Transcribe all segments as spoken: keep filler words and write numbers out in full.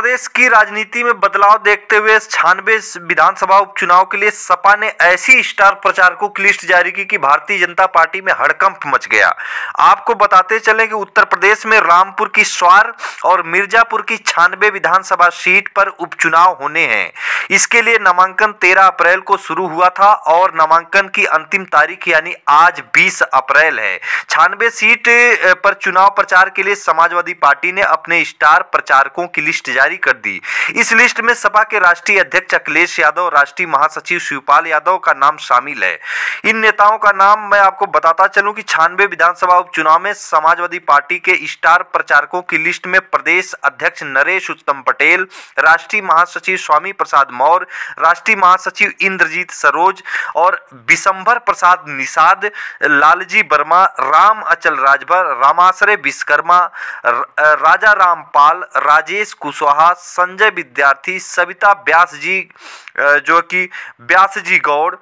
प्रदेश की राजनीति में बदलाव देखते हुए छियानवे विधानसभा उपचुनाव के लिए सपा ने ऐसी स्टार प्रचारकों की लिस्ट जारी की कि भारतीय जनता पार्टी में हड़कंप मच गया। आपको बताते चलें कि उत्तर प्रदेश में रामपुर की स्वार और मिर्जापुर की छियानवे विधानसभा सीट पर उपचुनाव होने हैं। इसके लिए नामांकन तेरह अप्रैल को शुरू हुआ था और नामांकन की अंतिम तारीख यानी आज बीस अप्रैल है। छियानवे सीट पर चुनाव प्रचार के लिए समाजवादी पार्टी ने अपने स्टार प्रचारकों की लिस्ट जारी कर दी। इस लिस्ट में सपा के राष्ट्रीय अध्यक्ष अखिलेश यादव, राष्ट्रीय महासचिव शिवपाल यादव का नाम शामिल है। इन नेताओं का नाम मैं आपको बताता चलूं कि छियानवे विधानसभा उपचुनाव में समाजवादी पार्टी के स्टार प्रचारकों की लिस्ट में प्रदेश अध्यक्ष नरेश उत्तम पटेल, राष्ट्रीय महासचिव स्वामी प्रसाद मौर्य, राष्ट्रीय महासचिव इंद्रजीत सरोज और विशंभर प्रसाद निषाद, लालजी वर्मा, राम अचल राजभर, रामाश्रय विश्वकर्मा, राजा रामपाल, राजेश कुशवाहा, संजय विद्यार्थी, सविता व्यास जी जो कि व्यास जी गौड़,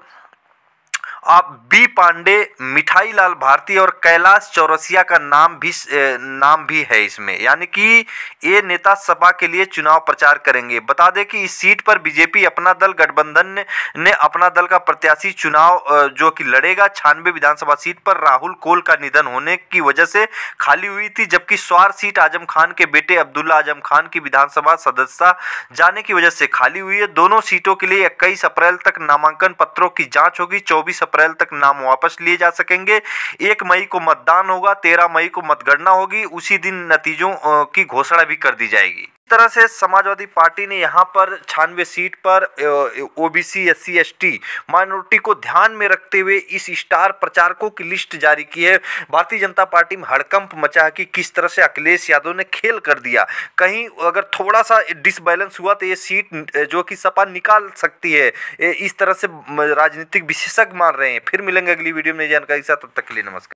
आप बी पांडे, मिठाई लाल भारती और कैलाश चौरसिया का नाम भी नाम भी है इसमें, यानी कि ये नेता सपा के लिए चुनाव प्रचार करेंगे। बता दें कि इस सीट पर बीजेपी अपना दल गठबंधन ने अपना दल का प्रत्याशी चुनाव जो कि लड़ेगा। छियानवे विधानसभा सीट पर राहुल कोल का निधन होने की वजह से खाली हुई थी, जबकि स्वार सीट आजम खान के बेटे अब्दुल्ला आजम खान की विधानसभा सदस्यता जाने की वजह से खाली हुई है। दोनों सीटों के लिए इक्कीस अप्रैल तक नामांकन पत्रों की जाँच होगी। चौबीस अप्रैल तक नाम वापस लिए जा सकेंगे। एक मई को मतदान होगा, तेरह मई को मतगणना होगी, उसी दिन नतीजों की घोषणा भी कर दी जाएगी। इस तरह से समाजवादी पार्टी ने यहाँ पर छियानवे सीट पर ओबीसी, एससी, एसटी, माइनॉरिटी को ध्यान में रखते हुए इस स्टार प्रचारकों की लिस्ट जारी की है। भारतीय जनता पार्टी में हड़कंप मचा है कि किस तरह से अखिलेश यादव ने खेल कर दिया। कहीं अगर थोड़ा सा डिसबैलेंस हुआ तो ये सीट जो कि सपा निकाल सकती है, इस तरह से राजनीतिक विशेषज्ञ मान रहे हैं। फिर मिलेंगे अगली वीडियो में जानकारी के साथ, तब तक के लिए नमस्कार।